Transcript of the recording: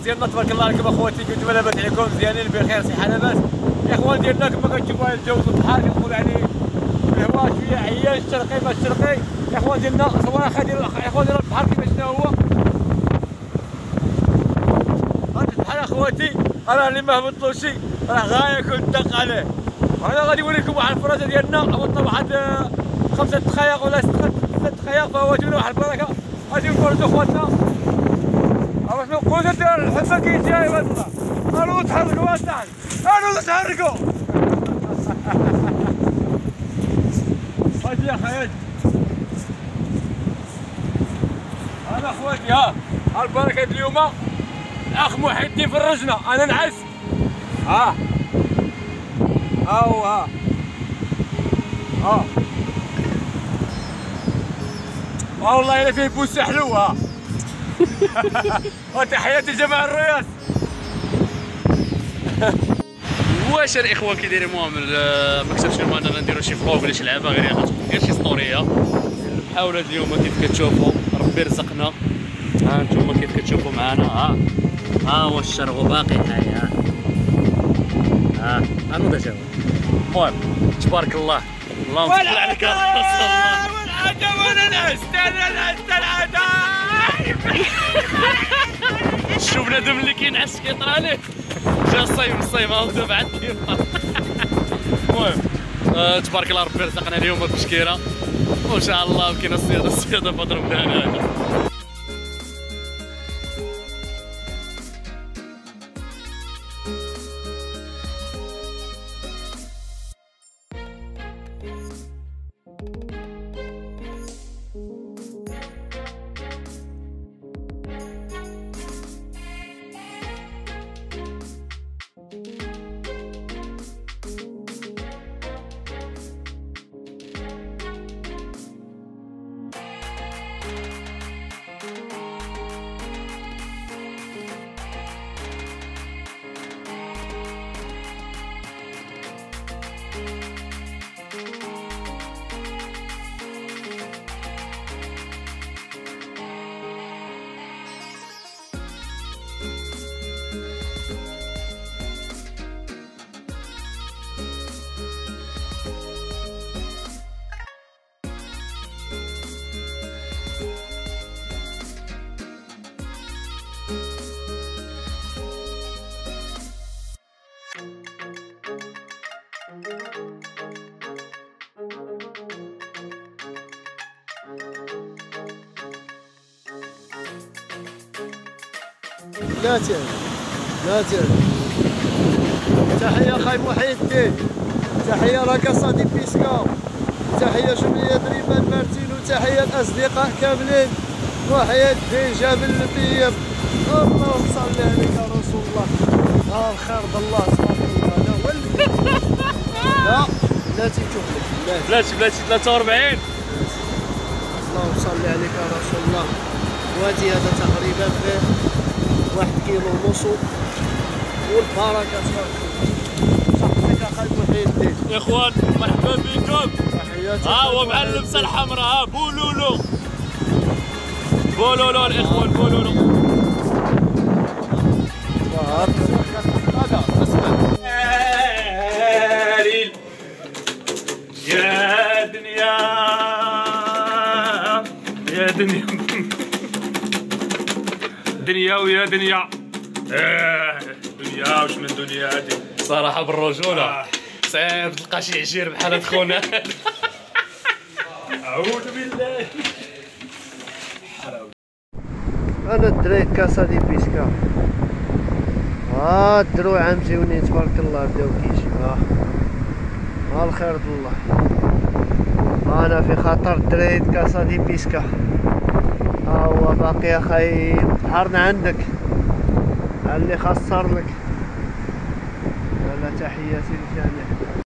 ديالنا تبارك الله عليكم اخواتي، كنتم لاباس عليكم مزيانين بخير صحه لاباس. الاخوان ديالنا كما كتشوفوا هذا الجو البحر كنقول عليه الهواء شويه عيان الشرقي ما الشرقي. الاخوان ديالنا صراحه ديال الاخوان ديال البحر كيفاش شنو هو هذا البحر اخواتي، راه اللي ما هبطلوش راه غاياكل الدق عليه. وانا غادي نوريكم واحد الفرازه ديالنا هبطنا واحد 5 دقائق ولا 6 دقائق، فهو جبنا واحد البركه غادي نفرجوا خواتنا. واش نقولوا الحفه كيجي يا ولد الله، الو تحركوا اصاحبي، الو تحركوا. هادي يا خيال هذا اخواتي، ها البركه اليوم الاخ محي الدين فرجنا، انا نعس ها هاو ها والله الا فيه بوسه حلوه. وتحياتي لجماعه الرياض. واش الاخوان كي دايرين؟ المهم ما كتبش لهم اننا نديرو شي فلوغ ولا شي لعبه، غير غتكون غير شي ستوريه. المحاولات اليوم كيف كتشوفوا ربي رزقنا، ها انتم كيف كتشوفوا معنا، ها هو الشرغ باقي حي، ها نوض جا. المهم تبارك الله، اللهم صل عليك يا رسول الله. والعجب انا نعست العجب. شوف بنادم اللي كينعس كيطرى عليه، جا الصيم ها دابا عاد كيما. المهم تبارك الله ربي رزقنا اليوم التشكيره، وان شاء الله كاين الصياده بدر مدهن هذا. لا تعلم. تحية خاي محي الدين، تحية راكاسا دي بيسكا، تحية جمعية ريبان مارتين، وتحية الأصدقاء كاملين. محي الدين جابل البيض، اللهم صل عليك يا رسول الله. الخير بالله صافي هذا هو لا بلاتي تشوف بلاتي 43. اللهم صل عليك يا رسول الله. وادي هذا تقريبا فيه 1 كيلو ونص، والبركه صحتك اخاي محي الدين. يا اخوان مرحبا بكم. تحياتي. هو مع اللبسه الحمراء، ها بولولو الاخوان بولولو. يا دنيا يا دنيا دنيا ويا دنيا دنيا، وش من دنيا هادي صراحة بالرجولة. صعيب تلقى شي عجير بحال هاد خونا. أعوذ بالله. انا الدراري كاسا دي بيسكا، الدروع مزيونين تبارك الله، بداو كيجيو. الخير الله. انا في خطر الدراري كاسا دي بيسكا. هو باقي اخاي بحرنا عندك اللي خسر لك. تحياتي للجميع.